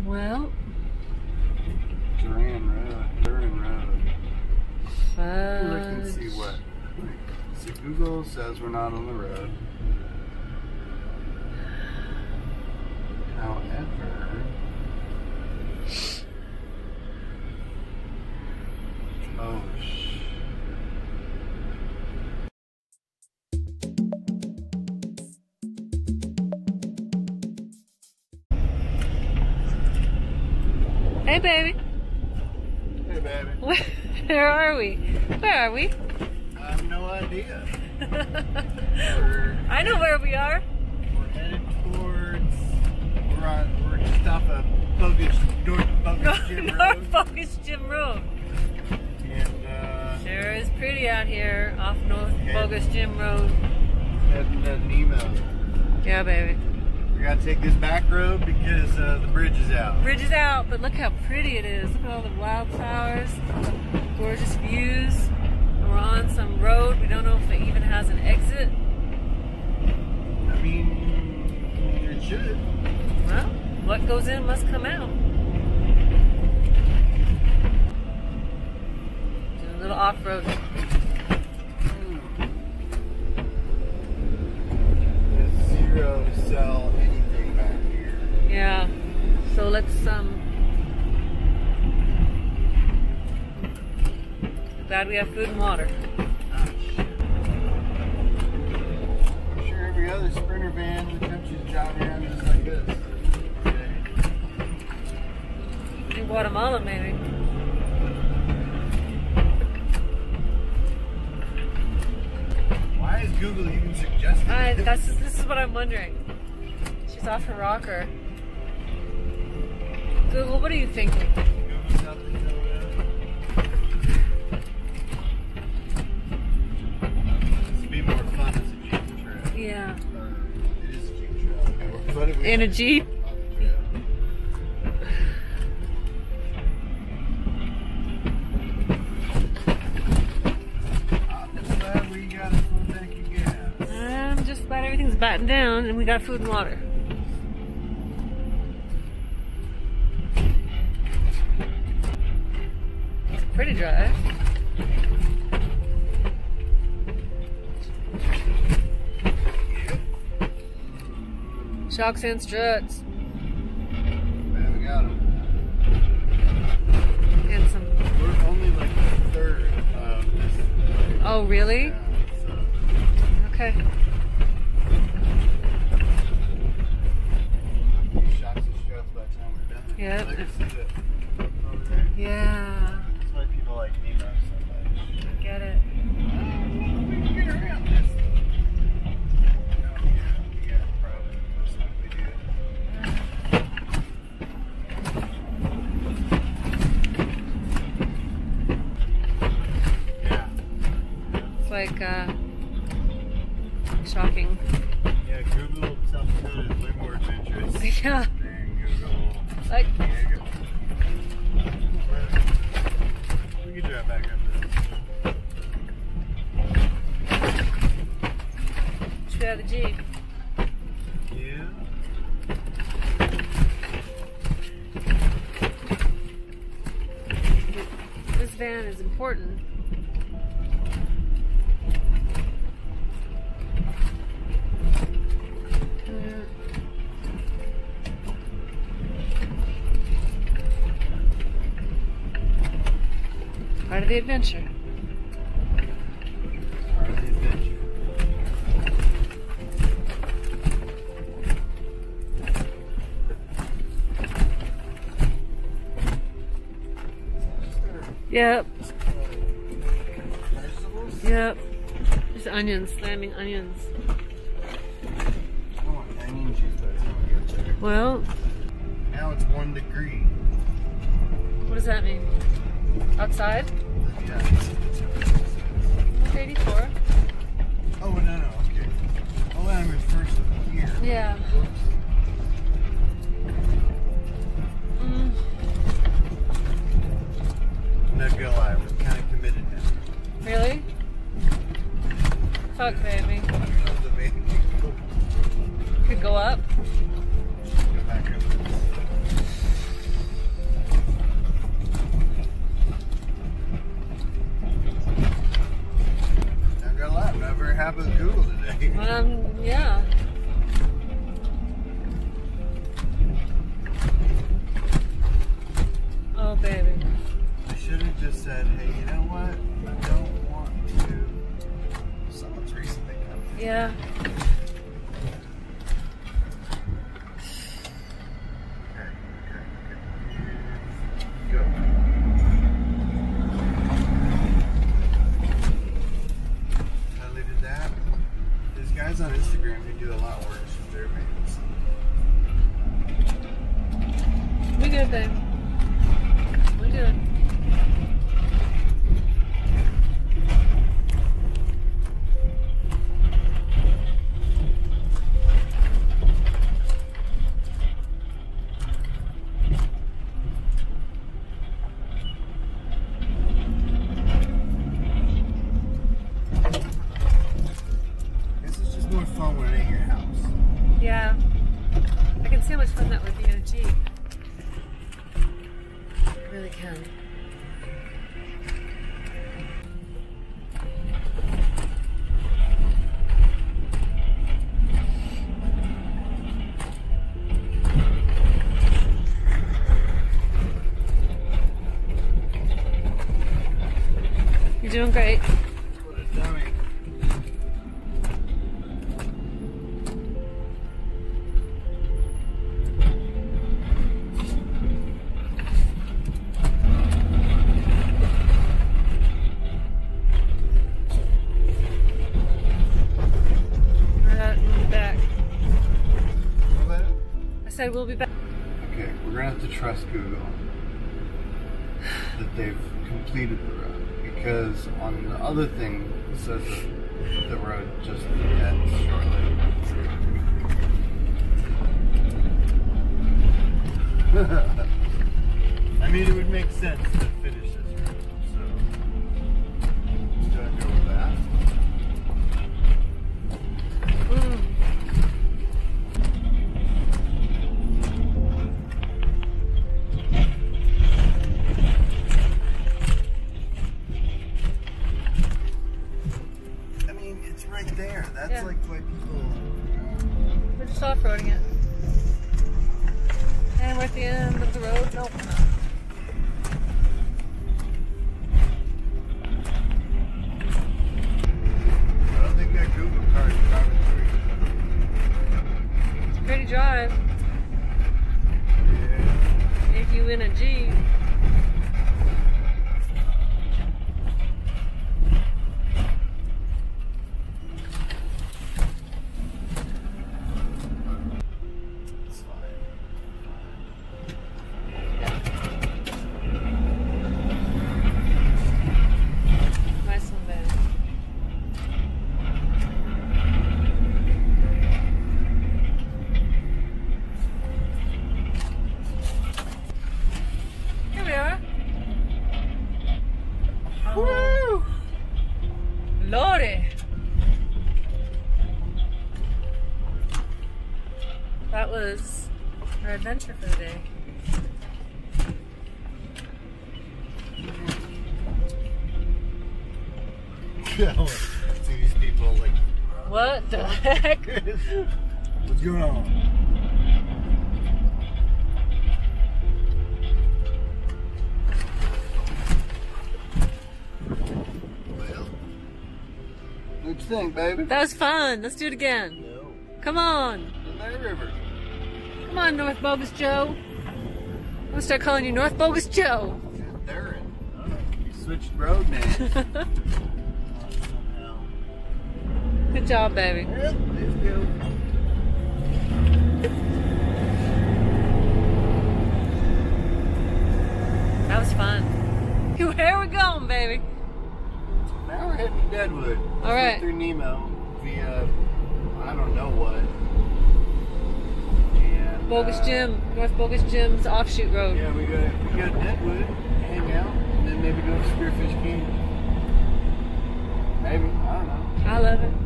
Well, Duran Road. fudge. Look and see what. See, Google says we're not on the road. However, oh shit. Hey, baby. Hey, baby. Where are we? Where are we? I have no idea. I know where we are. We're headed towards. We're just off of North Bogus Gym Road. North Bogus Gym Road. And Sure is pretty out here off North Bogus Gym Road. heading to Nemo. Yeah, baby. We gotta take this back road because the bridge is out. Bridge is out, but look how pretty it is. Look at all the wildflowers, gorgeous views. And we're on some road. We don't know if it even has an exit. I mean, it should. Well, what goes in must come out. Do a little off-road. Zero sell anything back here. Yeah. So let's glad we have food and water. Ah, shit. I'm sure every other Sprinter van in the country is driving around just like this. In Guatemala, maybe. Why is Google even suggesting this? This is what I'm wondering. She's off her rocker. Google, what are you thinking? Google South Dakota. This would be more fun as a Jeep trail. Yeah. It is a Jeep trail. More fun if we In a Jeep? off the trail. I'm just glad we got a full tank of gas. I'm just glad everything's battened down and we got food and water. It's a pretty drive. Shocks and struts. Man, we got them. And some. We're only like a third of this. Oh, really? Yeah, so. Okay. Shocks and struts by the time we're done. Yep. Like, see that over there? Yeah. That's why people like Nemo so much. I get it. We can get around this. Yeah, probably. Most likely do. Yeah. It's like, shocking. Yeah, Google South Dakota is way more adventurous Yeah. than Google Like, San Diego. We can drive back up there. should we have the Jeep? Yeah. This van is important. Part of the adventure. Part of the adventure. Yep. Vegetables? Yep. Just onions, slamming onions. I don't want onion juice by the time we get there. Well, Now it's 1 degree. what does that mean? Outside? Yeah. 84. Oh, no, okay. Oh, I'm in first here. Yeah. Whoops. I'm not gonna lie, we're kind of committed now. Really? Fuck, baby. Could go up. Go back up. said, hey, you know what? I don't want to. Someone's recently come. Yeah. Okay. Go. Totally did that. There's guys on Instagram who do a lot of work with their vans. We good, babe. We good. This is just more fun when it ain't your house. Yeah. I can see how much fun that would be in a Jeep. I really can. You're doing great. What a dummy. We'll be back. What about it? I said we'll be back. Okay, we're gonna have to trust Google that they've completed the road, because on the other thing it says that the road just ends shortly. I mean, it would make sense to finish this road, so do I go with that? I mean, it's right there. That's Yeah. like why people. We're just off-roading it. And we're at the end of the road. Nope, we're not. I don't think that Google car is driving through. It's a pretty drive. Yeah. If you in a Jeep. It's fine. Nice one, babe. Here we are. Woo! Lordy! That was our adventure for the day. See these people like, What the heck? what's going on? Well, what'd you think, baby? That was fun. Let's do it again. No. Come on. The Night River. Come on, North Bogus Joe. I'm gonna start calling you North Bogus Joe. They're in. You switched road names. Somehow. Good job, baby. Yep, let's go. That was fun. Where we going, baby? Now we're heading to Deadwood. All right. Through Nemo via, I don't know what. And, Bogus Jim, North Bogus Jim's offshoot road. Yeah, we go to Deadwood, hang out, and then maybe go to Spearfish Canyon. Maybe, I don't know. I love it.